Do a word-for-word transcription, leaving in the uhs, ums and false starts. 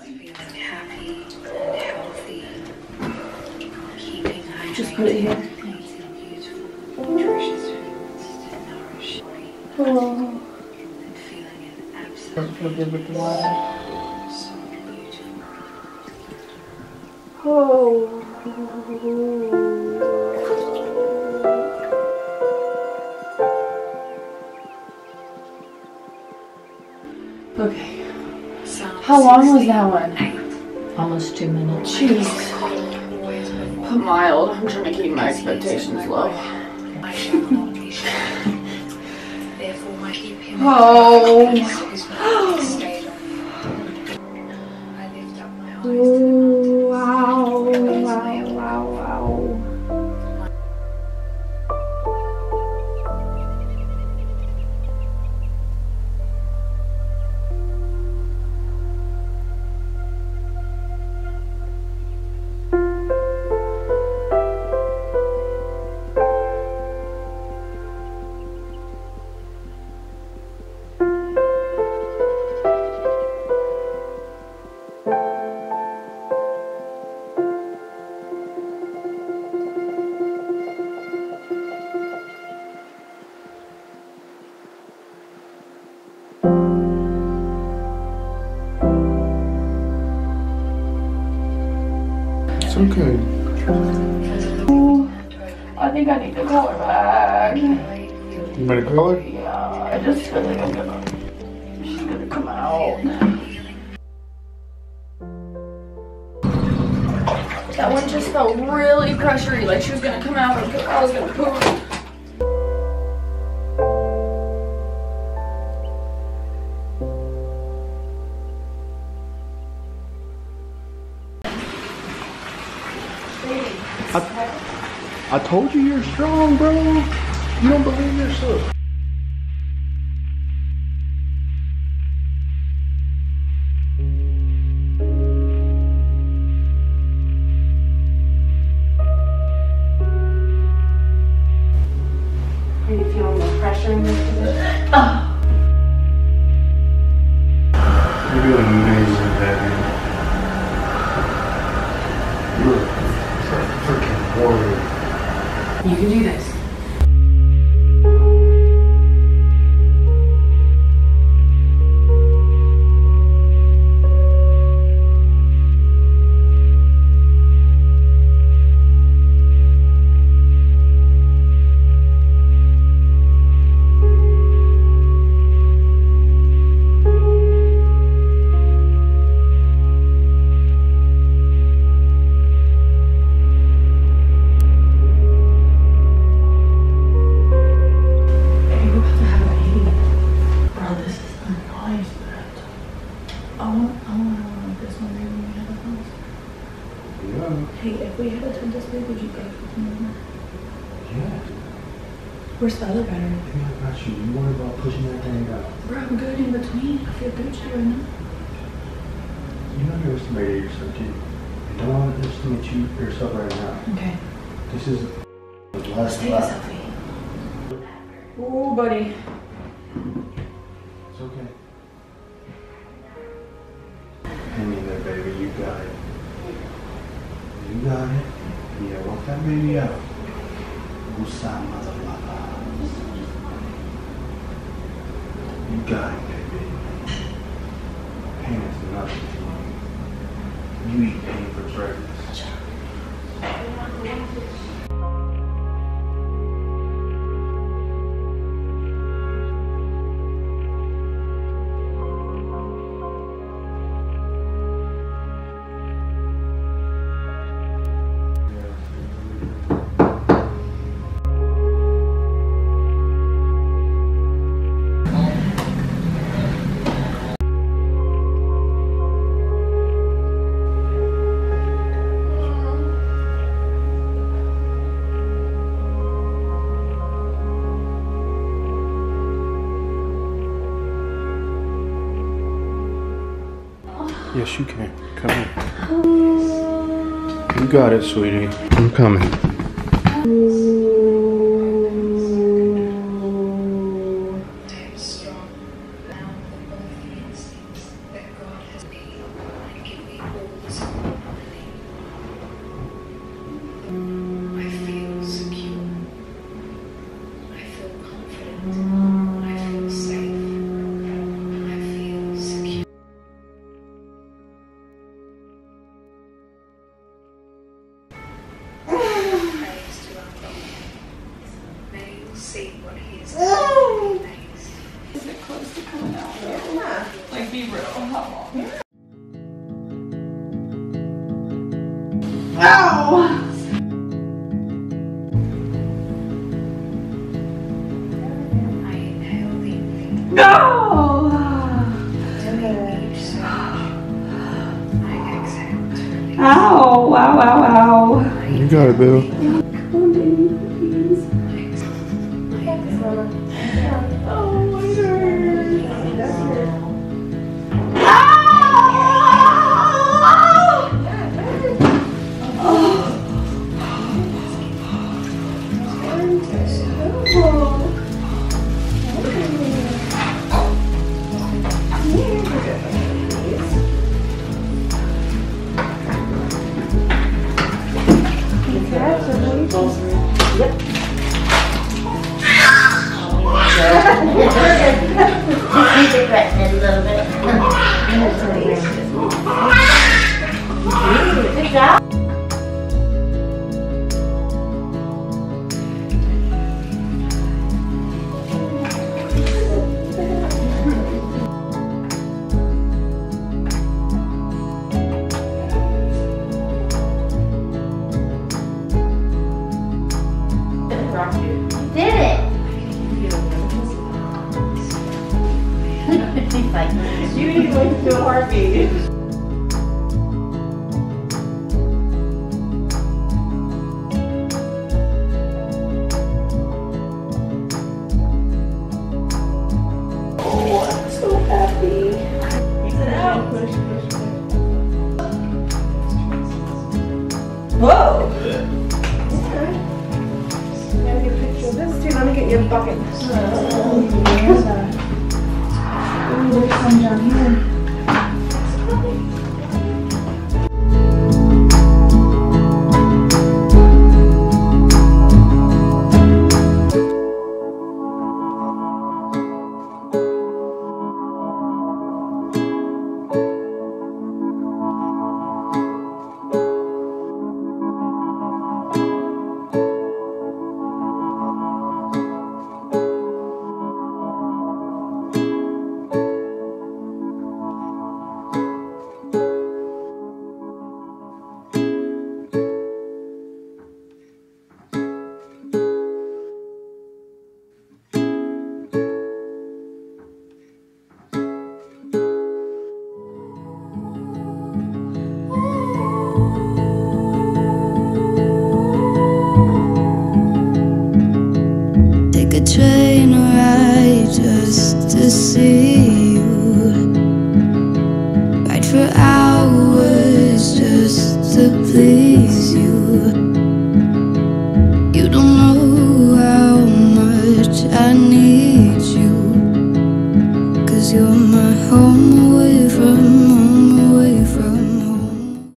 Happy and healthy. Keeping hydrated. Just put it here. Eating beautiful, nutritious foods to nourish your body. Oh. And feeling an absolute. Doesn't feel good with the water. So beautiful. Oh. Okay. How long was that one? Almost two minutes. Jeez. Put mild. I'm trying to keep my expectations low. Oh. Ooh, wow, wow, wow, wow. It's okay. Ooh, I think I need to call her back. You made a color? Yeah, I just feel like I'm gonna, she's gonna come out. That one just felt really pressury, like she was gonna come out and I was gonna poop. I, I told you you're strong, bro. You don't believe yourself. Are you feeling the pressure in this position? Oh. You're doing amazing, baby. You're a freaking warrior. You can do this. Hey, if we had a twin this big, would you guys with me? Yeah. Where's the other battery? Maybe I got you. You worry about pushing that thing out. Bro, I'm good in between. I feel Gucci right now. You don't underestimate yourself, too. You don't underestimate you yourself right now. Okay. This is the last Take a lap. selfie. Ooh, buddy. It's okay. Hang in there, baby. You got it. You got it. Yeah, walk that baby out. Usa motherfucker. You got it, baby. Pain is nothing to you. You eat pain for breakfast. Yes, you can. Come in. You got it, sweetie. I'm coming. Strong, bound with all the instincts that God has made and given No! Ow, wow, wow, wow. You got it, Bill. Come on, baby, please. Oh, my God. Ah! Good job. Did it? He's like, you need to do a heartbeat. Oh, I'm so happy. Ease it out. Push, push, push. Whoa! Let me get a picture of this too. Let me get your bucket. Oh, there's some down here. Take a train ride just to see you. Ride for hours just to please you. You don't know how much I need